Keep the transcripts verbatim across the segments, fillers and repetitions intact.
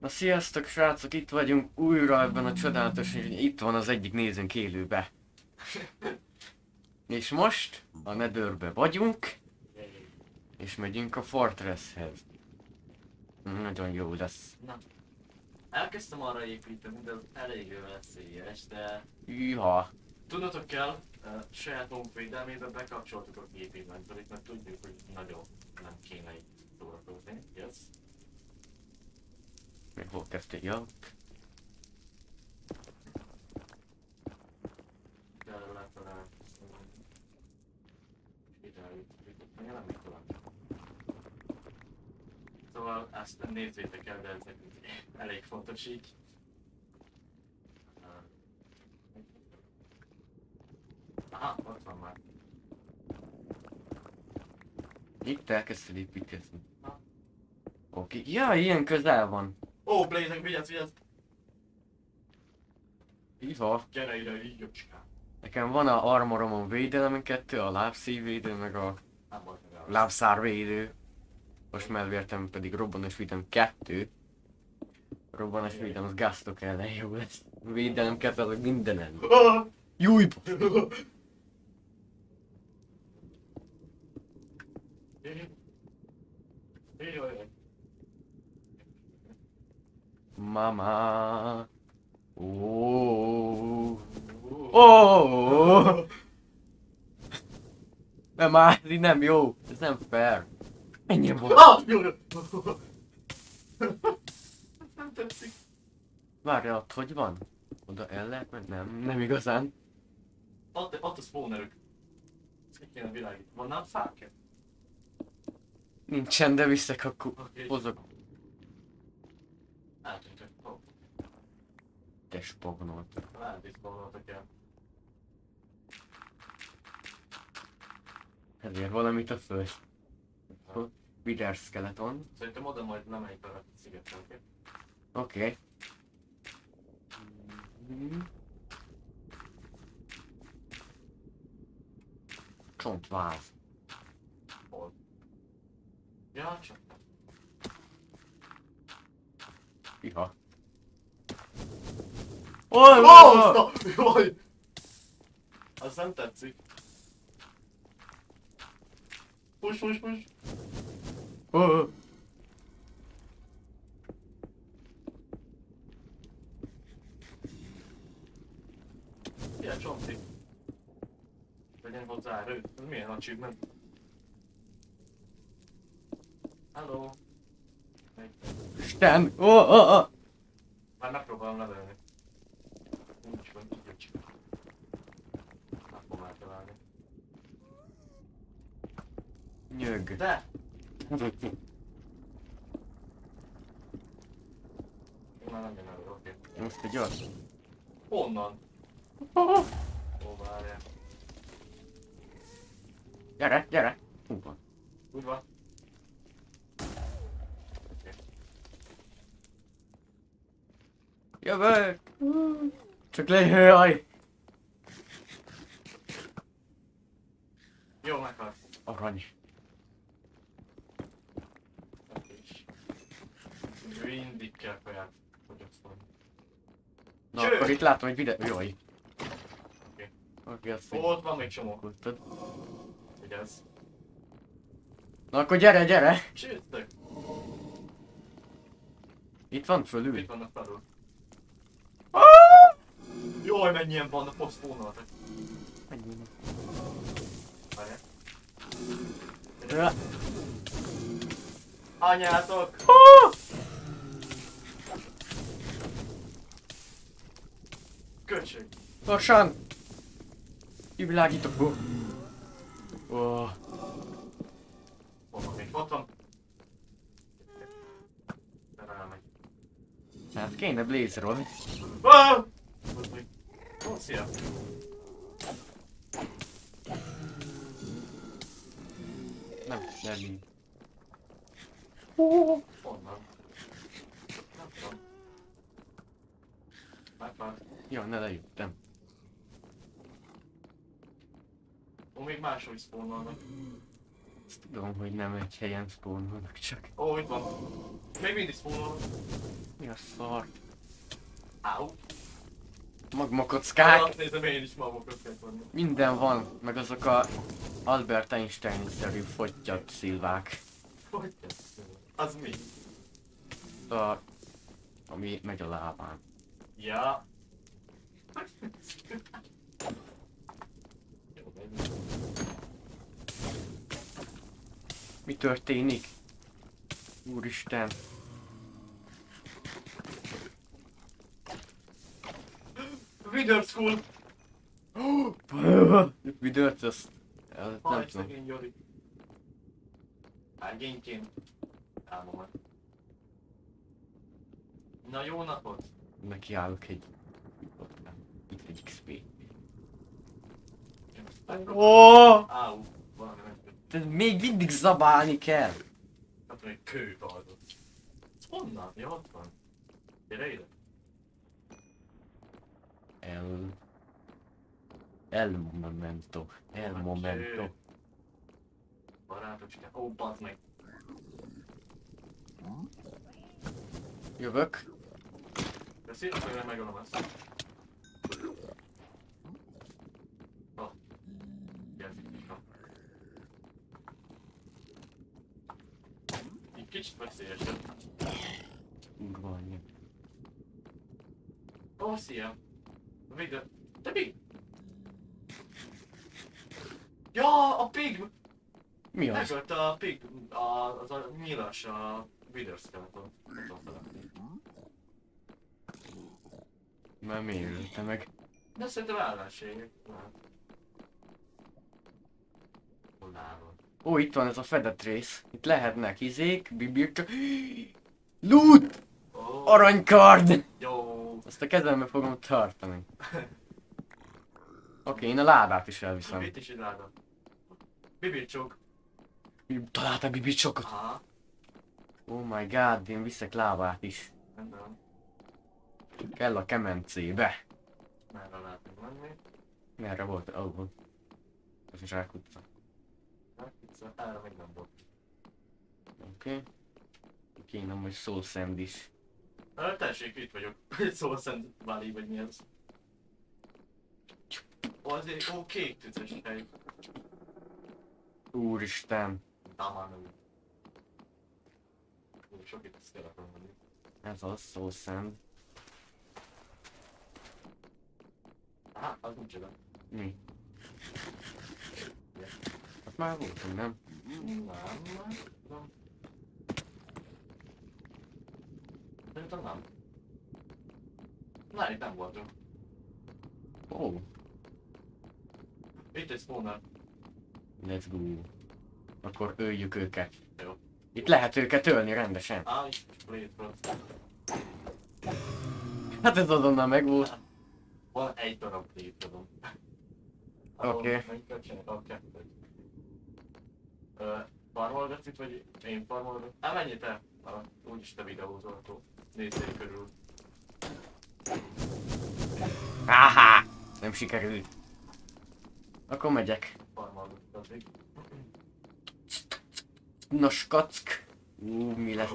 Na sziasztok srácok, itt vagyunk újra ebben a csodálatos, itt van az egyik nézőnk élőbe. És most a Netherbe vagyunk, és megyünk a Fortresshez. Nagyon jó lesz. Na, elkezdtem arra építeni, de az elég veszélyes, de Hűha. tudnotok kell, uh, saját magunk védelmébe bekapcsoltuk a gépinventorit, mert tudjuk, hogy nagyon nem kéne itt szórakozni. Yes. Még hol kezdték? Ja. De látta rá. Nem mikor. Szóval ezt nézzétek el, de ez nekünk elég fontos így. Aha, ott van már. Itt elkezdted építkezni. Oké. Okay. Ja, ilyen közel van. Ó, oh, Blazing, vigyázz, vigyázz! Hűha. Gyere ide, így jöccskám. Nekem van a armoromon védelem kettő, a lábszívvédő, meg a lábszárvédő. Most melvértem pedig robbanás védelem kettő. Robbanás védelem az gáztok ellen jó lesz. Védelem kettő azok mindenen. Júj! Mama. Oh. Oh. Nem már, ez így nem jó. Ez nem fair. Ennyi volt. Ah, jó, jó. Nem tetszik. Várja, ott hogy van? Oda el lehet menni? Nem, nem igazán. Ott, ott a spawnerük. Ezt ki kéne világítani. Van nálam fákja? Nincsen, de viszek, akkor Oké. hozok. Eltűntök. Oh. Te spagnolt. Eldiszpolnoltak el. Ezért valamit a föld. Wither skeleton. Szerintem oda majd lemegyek arra a szigetre, oké? Oké. Okay. Csontváz. Hol? Ja, csak nem. Iha. Oh, oh, jaj! Az nem tetszik. Push, push, push! Oh. Ilyen csonti. Legyen hozzá erő. Ez milyen achievement? Hello! Isten! Oh, oh, oh. Már megpróbálom levelni. Nincs van, így nincs. Nem fogom eltalálni. Nyög. De! Én már nem jön elő, oké. Most egy gyors. Honnan? Oh. Ó, várjál. Gyere, gyere! Hú van. Úgy van. Oké. Jövök! Csak lejjaj! Jó, meghalt. Arany. Mindig kell kaját fogyasztani. Na Cső! akkor itt látom egy videó. Jaj. Oké. Oké, azt Ó, ott van még csomó. tudtad. Vigyázz. Na akkor gyere, gyere! Csőttek! Itt van fölül. Itt vannak felül. Jaj, mennyien vannak, posztpónoltak. Ennyi. Várjál. Ja. Anyátok! Köcsög! Gyorsan! Kivilágítok. Oh. Oh. Hol van még? Ott van. De rámegy. Hát kéne blazerolni. Ah! Ott még. Ó, szia! Nem, nem így. Honnan? Nem tudom. Megvan. Jó, ne lejöttem. Ó, még máshogy spawnolnak. Ezt tudom, hogy nem egy helyen spawnolnak csak. Ó, itt van. Még mindig spawnolnak. Mi a szar? Áú. Magmakockák. Azt nézem én is magmakockák vannak. Minden van, meg azok a Albert Einstein-szerű fottyat szilvák. Hogy ez? Az mi? A... ami megy a lábán. Ja. Jó, menjünk. Mi történik? Úristen. Wither School! Vidőrt azt... azt nem Hajj, tudom. szegény Jori. Ágényként. Álmomat. Na jó napot! Nekiállok egy... Itt egy iksz pé. Megpróbálom. Ó! Áú, valami megtört. Te még mindig zabálni kell. Hát még kő adott. Ez honnan? Ja, ott van. Gyere ide. El... El momento. El momento. Barátocskán. Ó, bazd meg. Jövök. De szépen hogy nem megölöm ezt. Oh. Jelzik is van. Így kicsit veszélyesebb. Kurva anyja. Ó, oh, szia. Végre. Te mi? Ja, a pig! Mi az? Megölt a pig, a, az a nyilas, a Wither Skeleton. Nem tudom feladni. Már miért ölte meg? De szerintem ellenségek. Hol Ó, itt van ez a fedett rész. Itt lehetnek izék, bibirka... Loot! oh, Aranykard! Jó. Azt a kezembe fogom tartani. Oké, okay, én a ládát is elviszem. Itt is egy láda. Bibircsók. Találtam bibicsokot. Aha. Oh my god, én viszek lábát is. Nem tudom. Kell a kemencébe. Merre látunk menni. Merre volt? Ó, oh, ez is elkutca. Hát, itt szó- erre még nem volt. Oké. Okay. Kéne majd soul sand is. Ö, tessék, itt vagyok. Soul Sand Valley, vagy mi ez? Ó, azért, ó, kék tüzes hely. Úristen. Tamán nem. Ó, sok itt a skeleton van itt. Ez az soul sand. Aha, az nincs oda. Mi? Ja. Hát már voltunk, nem? Nem, nem, nem. Szerintem nem. Na, itt nem voltunk. Ó, oh, Itt egy spawner. let's go. Akkor öljük őket. Jó. Itt lehet őket ölni rendesen. Á, itt plate front. Hát ez azonnal megvolt. Van egy darab plate tudom. Oké. Mennyit kell csinálni? A kettőt. Ö, farmolgatsz itt, vagy én farmolgatok? Á, menjél te! Ah, úgyis te videózol, akkor nézzél körül. Áhá! Nem sikerült. Akkor megyek. Farmolgatok addig. Nos, kack. Ú, mi lesz?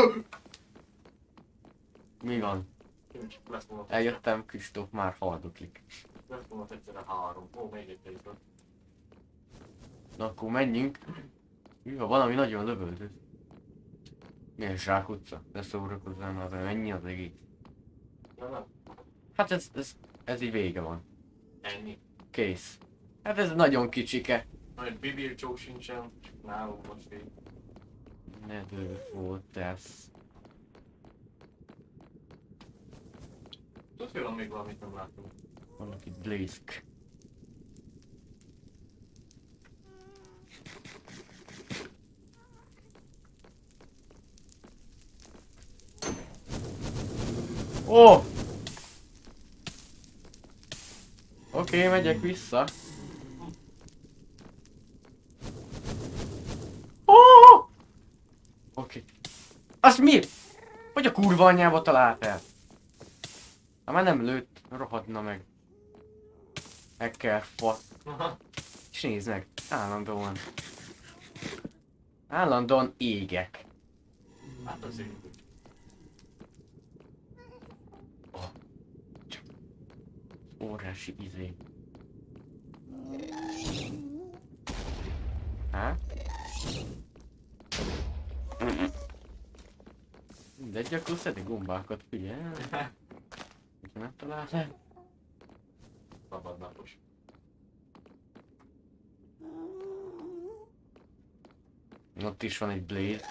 Mi van? Kincs, lesz volna. Eljöttem, Kristóf már haldoklik. Lesz volna egyszerre három. Ó, még egy plate. Na akkor menjünk. Jó, valami nagyon lövöldöz. Milyen zsákutca? Ne szórakozzál már, vele, mennyi az egész? Nem, nem. Hát ez, ez, ez így vége van. Ennyi. Kész. Hát ez nagyon kicsike. Nagy bibircsók sincsen, csak nálunk most így. Nedő volt ez. Tudod, hogy van még valamit nem látunk. Vannak itt blazk. Ó! Oh! Oké, okay, megyek vissza. Ó! Oh! Oké. Okay. Az mi? Hogy a kurva anyjába találtál? Ha már nem lőtt, rohadna meg. Hacker fa. Aha. És nézd meg, állandóan. Állandóan égek. Hát az így. Óriási izé. Hát? De gyakran szedi gombákat, figyelj. Hogyha nem találsz. Szabadnapos. Ott is van egy Blaze.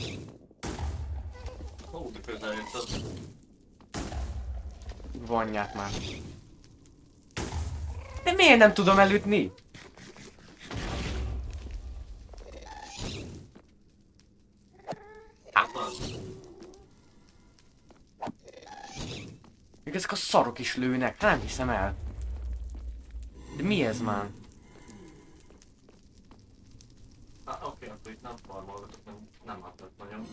Ó, de közel jött az. Vanyját már. De miért nem tudom elütni? Még ezek a szarok is lőnek, nem hiszem el. De mi ez már? Ah, oké, okay, akkor itt nem farmolgatok, nem, nem hatnak nagyon.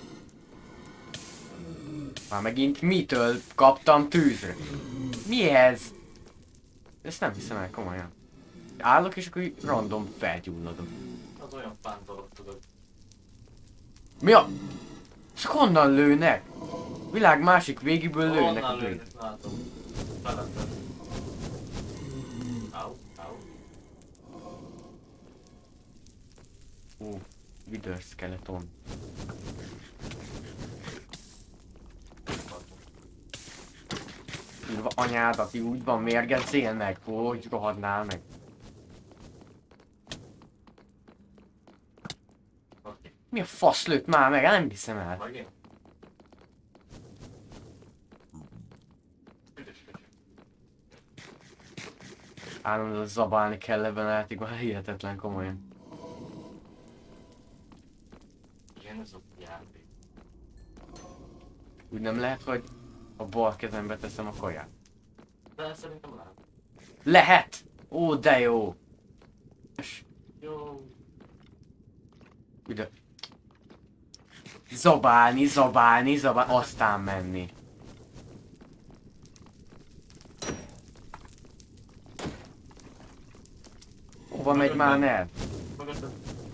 Már megint mitől kaptam tűzre? Mi ez? Ezt nem hiszem el komolyan. Állok és akkor így random felgyulladok. Az olyan fán dolog, tudod. Mi a... Csak honnan lőnek? Világ másik végéből lőnek a Honnan Blaze. lőnek, látom. Felettem. Au, au. Ó, Wither Skeleton. Írva anyádat, így úgy van mérgezél meg, hogy rohadnál meg. Oké, Mi a fasz lőtt már meg? Nem hiszem el. megint. Üdös köcsög. Állandóan zabálni kell ebben a játékban, hihetetlen komolyan. Igen, ez a játék. Úgy nem lehet, hogy a bal kezembe teszem a kaját. De szerintem lehet. Lehet! Ó, de jó! És Jó. ugye... Zabálni, zabálni, zabálni, aztán menni. Hova megy már el? Mögötted.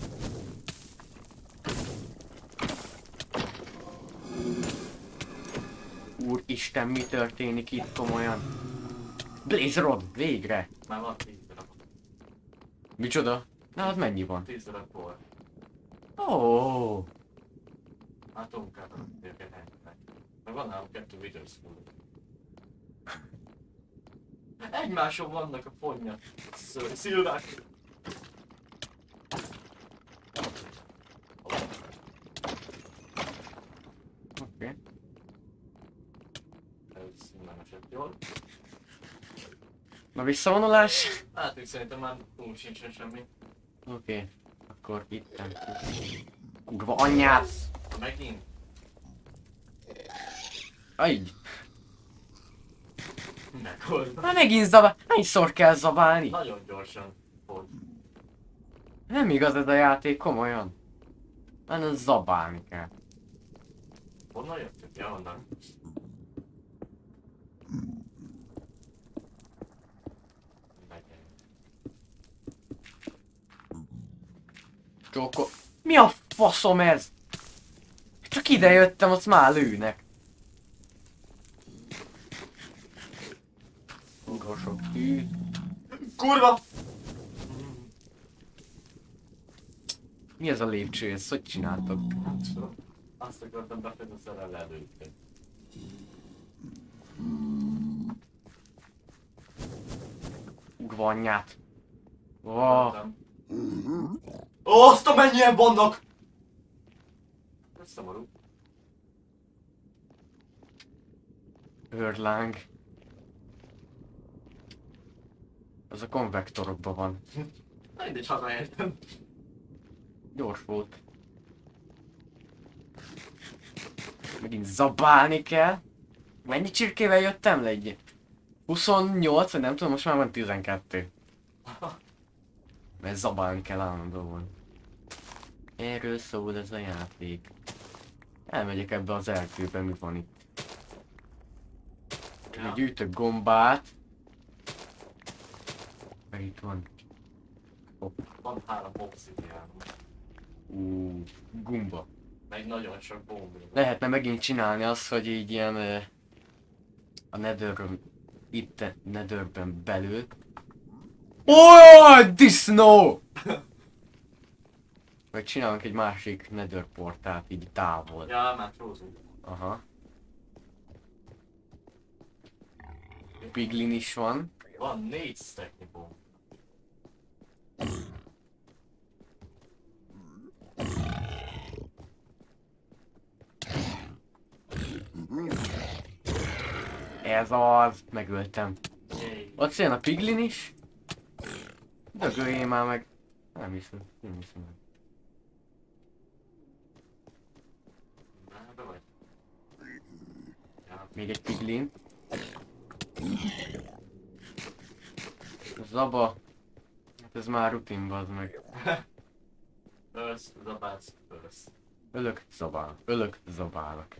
Úristen, mi történik itt komolyan? Blaze Rod, végre! Már van tíz darab. Micsoda? Nálad mennyi van? Tíz darab volt. Ó, oh, Hát tudunk át a őket ennyinek. Meg van nálam kettő Wither Skull. Egymáson vannak a fonyak. Sző- Szilvák. oké. Okay. Ez nem esett jól. Na visszavonulás? Hát még szerintem már úgy sincsen semmi. Oké, okay. Akkor itt. Kurva anyját! Megint. Aj! Megold. Már megint zabál... Hányszor kell zabálni? Nagyon gyorsan fog. Nem igaz ez a játék, komolyan. Hanem zabálni kell. Honnan jöttök? Ja, honnan? Csóko... Mi a faszom ez? Csak ide jöttem, azt már lőnek. Kurva sok tűz. Kurva! Mi ez a lépcső? Ezt hogy csináltok? Nem tudom. Azt akartam befezni, a szerel előttem. Kurva anyját. Oh. Ó, azt a mennyien vannak! Ez szomorú. Őrláng. Az a konvektorokban van. Na mindegy, hazaértem. Gyors volt. Megint zabálni kell. Mennyi csirkével jöttem le egy? huszonnyolc, vagy nem tudom, most már van tizenkettő. Mert zabálni kell állandóan. Erről szól ez a játék. Elmegyek ebbe az erdőbe, mi van itt. Ja. Gyűjtök gombát. Meg itt van. Hopp. Van három obszidián. Ú, gumba. Meg nagyon sok bomba. Lehetne megint csinálni azt, hogy így ilyen... Uh, a nether itt a Netherben belül. Oh, disznó! Vagy csinálunk egy másik Nether portált így távol. Ja, már frózunk. Aha. Piglin is van. Van négy technikum. Ez az, megöltem. Yay. Ott jön a Piglin is. Dögöljél már meg. Nem hiszem, nem hiszem meg. Na, be vagy. Ja, Még egy Piglin. Zaba. Hát ez már rutin, bazd meg. ősz, zabálsz, ősz. Ölök, zabál. Ölök, zabálok.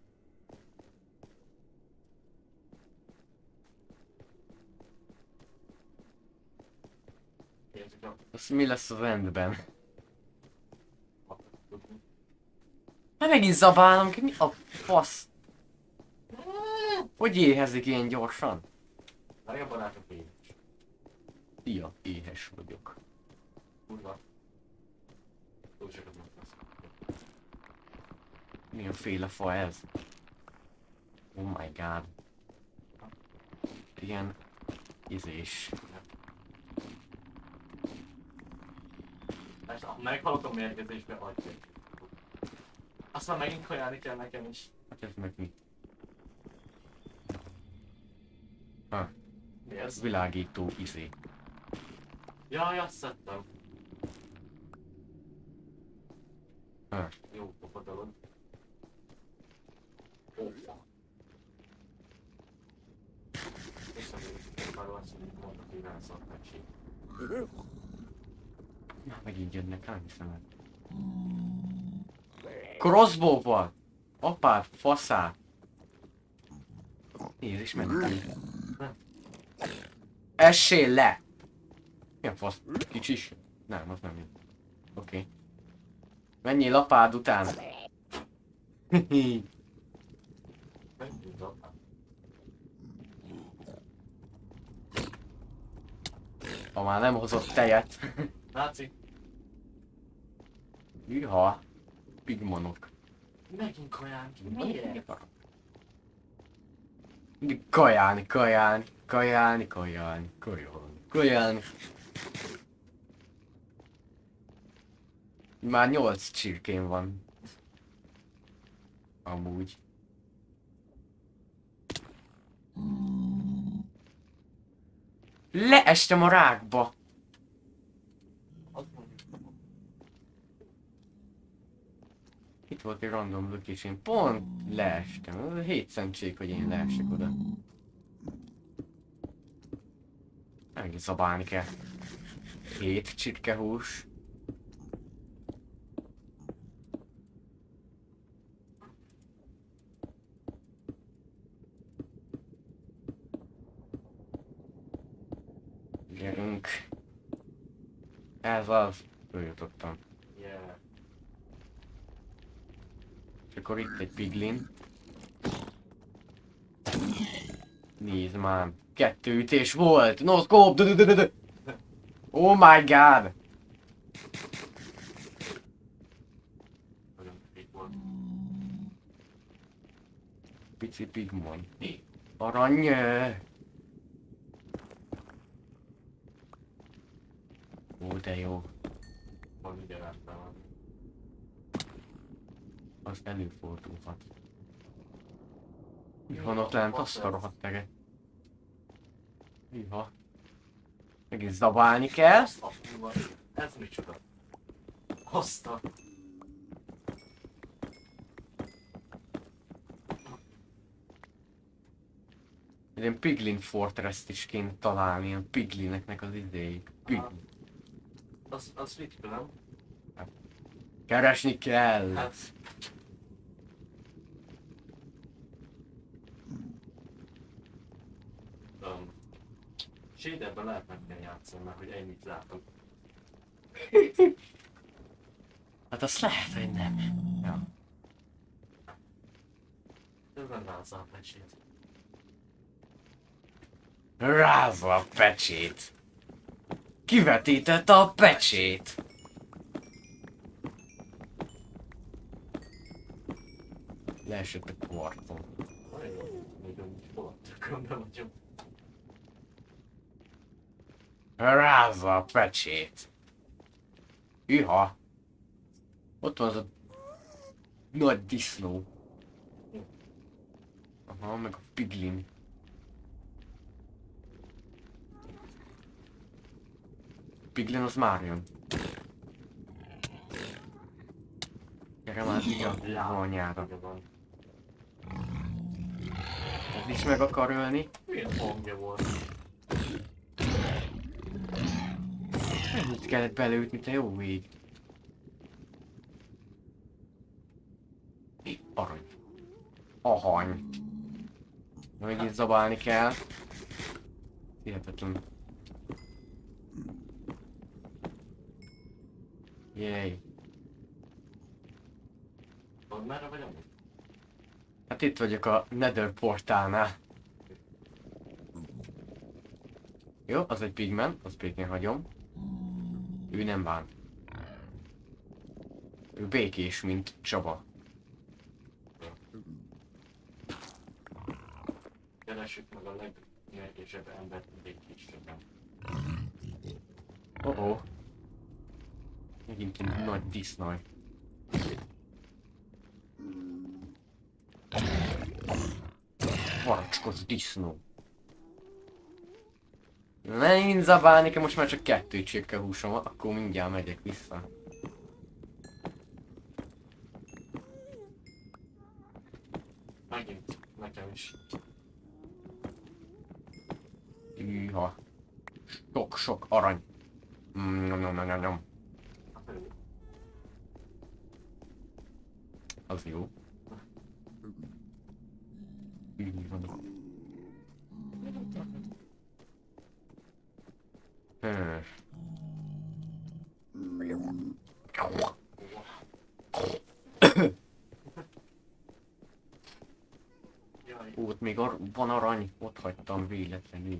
Kérdjük a Az mi lesz az endben? matot. Hát megint zabálom ki, mi a fasz? Hogy éhezik ilyen gyorsan? Várj a barátok én. Szia, éhes vagyok. Kurva. Túl sokat mondtasz. Milyen féle fa ez? Oh my god. Ilyen izés. Most ha meghalok a mérgezésbe, adj egy. Aztán megint kajálni kell nekem is. Hát ez meg mi? Mi ez? Világító izé. Jaj, azt szedtem. Ha. Jó, popadalod. Ó, fa. Visszamérjük, már azt, hogy mondok, hogy rászalt megség. Már megint jönnek, nem hiszem el. Crossbow-val! Apád, faszát! Nézd is mentem. Essél le! Milyen fasz? Kicsis? Nem, az nem jó. Oké. Okay. Menjél apád után! Menjünk apám. Ha már nem hozott tejet. Náci, Hűha! Pigmonok. megint kajálni. Miért? Kajálni, kajálni, kajálni, kajálni, kajálni, kajálni. Már nyolc csirkén van. Amúgy. Leestem a rákba. Azt mondjuk. Itt volt egy random location. Pont leestem. Hét szentség, hogy én leesek oda. Megint szabálni kell. Hét csirkehús. Gyerünk. Ez az. Följutottam. Yeah. És akkor itt egy piglin. Nézd már. Kettő ütés volt. No scope. Oh my god. Nagyon pik volt. Pici pigmon. Mi? Arany. Ó, de jó. Van ugye láttam van. Az előfordulhat. Mi van ott lent? Azt a rohadt teget. Hűha. Megint zabálni kell. Azt a kurva. Ez micsoda? Azt a... Ilyen Piglin Fortress-t is kéne találni, ilyen Piglineknek az idejét. Piglin. Az, az ritka, nem? Keresni kell. Hát... Um, Shaderben lehet meg kell játszani, mert hogy ennyit látok. Hát azt lehet, hogy nem. Ja. Ez nem látszott mesét. Rázza a pecsét. Kivetítette a pecsét. Leesett a kvarton. Rázza a pecsét. Iha. Ott van az a nagy disznó. Aha, meg a piglin. Piglin az már jön. Gyere már ide a anyára. Ez is meg akar ölni. Milyen hangja volt? Mennyit kellett beleütni, te jó ég. Mi? Arany. Ahany. Megint zabálni kell. Hihetetlen. Jéj. Van merre vagy amúgy? Hát itt vagyok a Nether portálnál. Jó, az egy pigment, az békén hagyom. Ő nem bán. Ő békés, mint Csaba. Keressük meg a legnyergésebb embert békésebben. Oh oh. Megint egy nagy disznaj. Varacskos disznó. Megint zabálni kell, most már csak kettő csirke húsom van, akkor mindjárt megyek vissza. Megint nekem is. Hűha. Sok-sok arany. Mm, nyom, nyom, nyom, nyom, nyom. Az jó. Így van. Hmm. Ó, ott még ar van arany, ott hagytam véletlenül.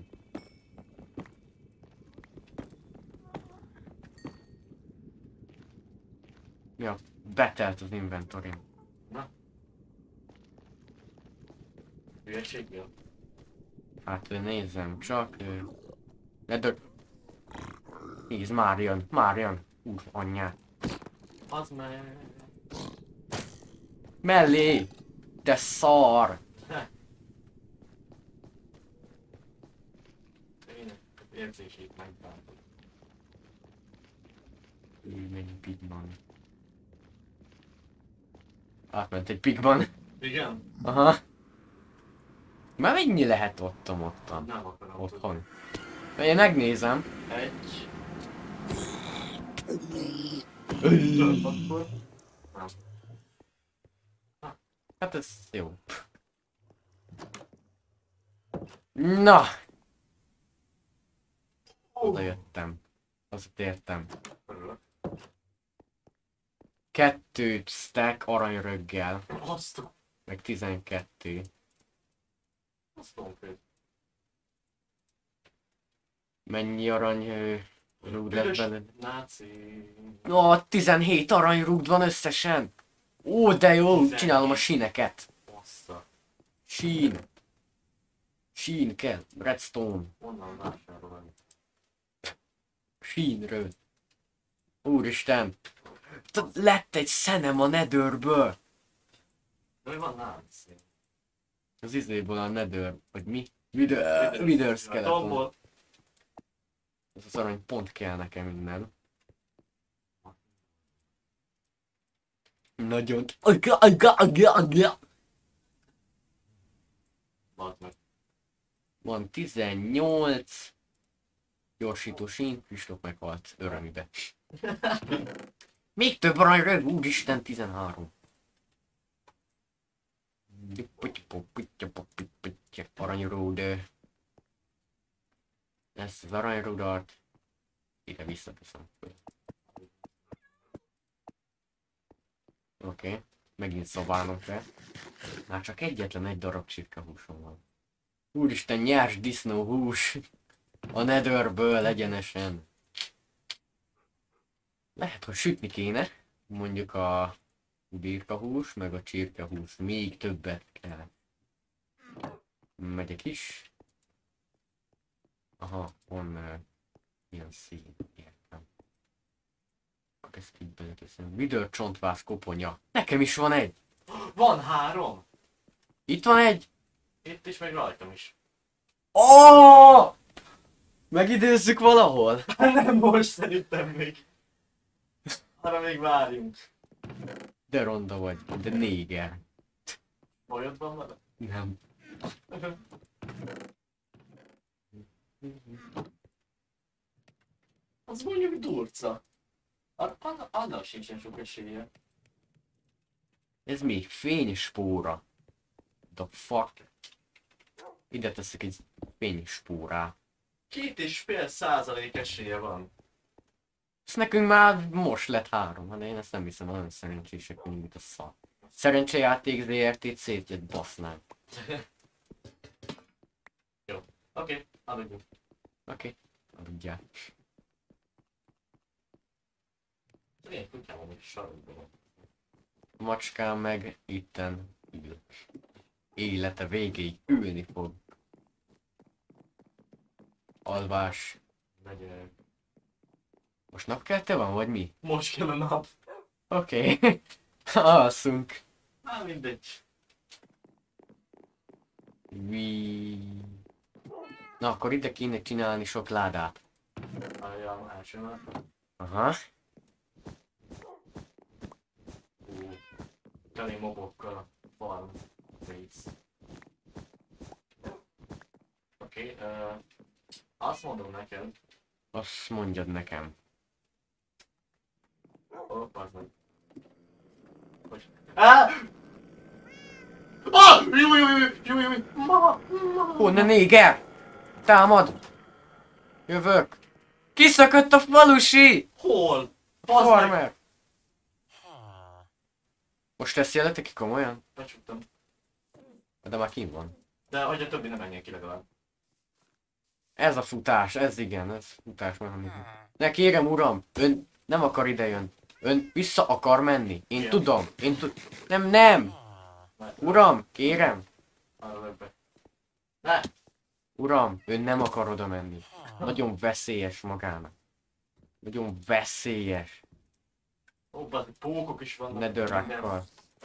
Ja, betelt az inventorim. Na? Hülyeséggel? Hát nézzem csak. Nedör. Nézd, már jön, már jön. Úr anyját. Az meg... Mellé! Te szar! Én érzését megbántom. Ő mennyi pigman. Átment egy pigman. Igen? Aha. Már mennyi lehet ottam ottan? Nem akarom. Otthon. Én megnézem. Egy... Akkor... Nem. Hát ez jó. Na! Oda jöttem. Azt értem. Örülök. Kettő stack aranyröggel. Azt a... Meg tizenkettő. Azt a... Mennyi arany ö, rúd lett Büdös benne? náci... Ó, tizenhét aranyrúd van összesen! Ó, de jó! tizenhét. Csinálom a síneket. Bassza. Sín. Sín kell. Redstone. Onnan vásárolni. Sínről. Úristen. T- Lett egy szenem a Netherből. Mi van náci? Az izéből a Nether, vagy mi? Wither, Wither skeleton. Tombol. Ez az arany pont kell nekem innen. Nagyon. Aga, aga, aga, aga. Bazd meg. Van tizennyolc. Gyorsító sín, Kristóf meghalt örömibe. Még több aranyrög, úristen, tizenhárom. Aranyród. Ezt az aranyrudat ide visszateszem. Oké, okay. Megint szobálnom kell. Már csak egyetlen egy darab csirkehúsom van. Úristen, nyers disznóhús. A Netherből egyenesen. Lehet, hogy sütni kéne. Mondjuk a birkahús, meg a csirkehús. Még többet kell. Megyek is. Aha, van uh, ilyen szín. Értem. Akkor ezt így beleteszem. Vidőrcsontváz koponya. Nekem is van egy. Van három! Itt van egy. Itt is, meg rajtam is. Oh! Megidézzük valahol? Nem most szerintem még. Arra még várjunk. De ronda vagy, de néger. Bajod van vele? Nem. Az mondjuk durca. Ar- anna- Annak sincsen sok esélye. Ez mi? Fényspóra. The fuck? Ide teszek egy fényspórát. Két és fél százalék esélye van. Ez nekünk már most lett három, hát én ezt nem hiszem, nagyon szerencsések mint mint a szar. Szerencsejáték zé er té szétjött basznánk. Oké, okay, adjuk. Oké, okay. Adjál. Ilyen kutyám amúgy sarokban van. A macskám meg itten ül. Élete végéig ülni fog. Alvás. Megyek. Most napkelte van, vagy mi? Most kell a nap. Oké. Okay. Alszunk. Á, mindegy. Vi... Na, akkor ide kéne csinálni sok ládát. Álljam, első nap. Aha. Ú, teli mobokkal. Farm. Base. Oké, okay, uh, azt mondom neked. Azt mondjad nekem. Ó, az meg. Hogy... Á! Ah! Jó, jó, jó, jó, jó, jó. Ma, ma. Ó, ne néger! Támad! Jövök! Kiszökött a falusi! Hol? Bazd meg! Farmer! Most tesz jelet ki komolyan? Becsuktam. De már kint van. De hogy a többi nem menjen ki legalább. Ez a futás, ez igen, ez futás mechanizmus. Ne kérem uram, ön nem akar idejön. Ön vissza akar menni. Én Igen. tudom, én tud... Nem, nem! Uram, kérem! Arra lök be. Ne! Uram, ön nem akar oda menni. Nagyon veszélyes magának. Nagyon veszélyes. Ó, bazd, pókok is vannak. Netherrakkal.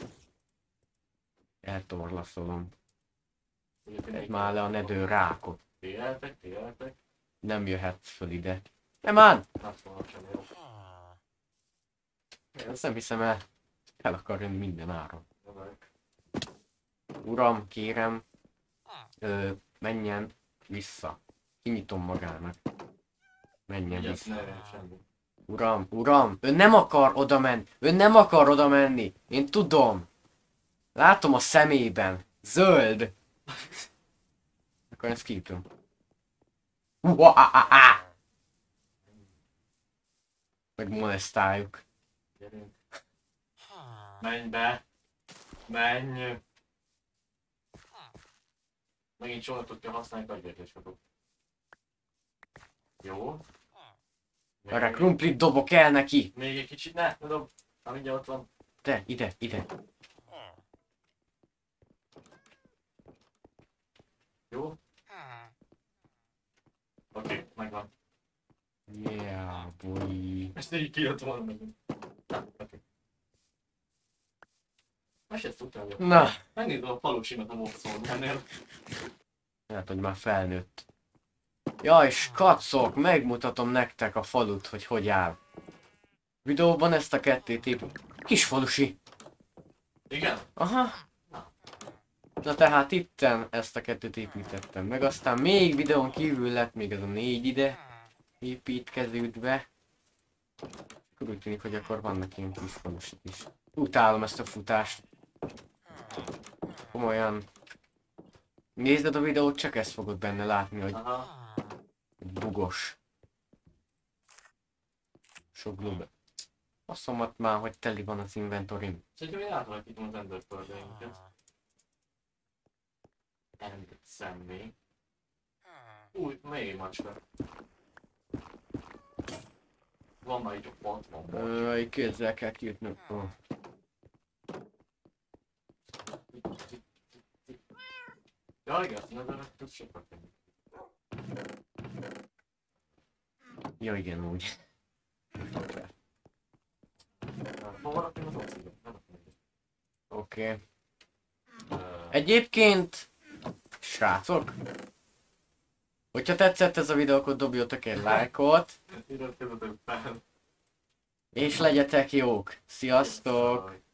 Eltorlaszolom. Egy már le a nether rákot. Téltek, téltek. Nem jöhetsz föl ide. Nem áll! Azt mondom, sem jó. Én ezt nem hiszem el. El akar jönni minden áron. Jövök. Uram, kérem, ö, menjen vissza. Kinyitom magának. Menjen Vigyázz, vissza. ne legyen semmi. Uram, uram, ön nem akar oda menni. Ön nem akar oda menni. Én tudom. Látom a szemében. Zöld. Akkor ezt kiütöm. Uááá! Meg molesztáljuk. Gyerünk. Menj be! Menj! Megint csónatot kell használni, agyvértés kapok. Jó. Még, Arra krumplit dobok el neki. még egy kicsit, ne, ne dob. Na mindjárt ott van. Te, ide, ide. Jó? Oké, okay, megvan. Yeah, boy. Ezt így kijött volna megint. Na, oké. Okay. Most ezt tudtam, hogy Na. megnézem a falusinak a módszót ennél. Hát, hogy már felnőtt. Ja, és kacok, megmutatom nektek a falut, hogy hogy áll. Videóban ezt a kettét épp... Kis falusi. Igen? Aha. Na tehát itten ezt a kettőt építettem meg, aztán még videón kívül lett még ez a négy ide építkeződve. Akkor úgy tűnik, hogy akkor vannak ilyen kis falusik is. Utálom ezt a futást. Komolyan. Nézd a videót, csak ezt fogod benne látni, hogy Aha. bugos. Sok glóbe. Asszomat már, hogy teli van az inventorim. Szerintem én átalakítom az enderpearl-einket. End szemmély. Új, mély macska. Van már így a pont, van macska. Öj, kézzel kell kijutnunk. Oh. Ja, igen, ne de ez sokat tenni. Ja igen, úgy. Ma valaki az oxidot, nem tudom. Oké. Okay. Ö, Egyébként, srácok, hogyha tetszett ez a videó, akkor dobjatok egy lájkot, Iratkozzatok fel. és legyetek jók. Sziasztok! Szaj.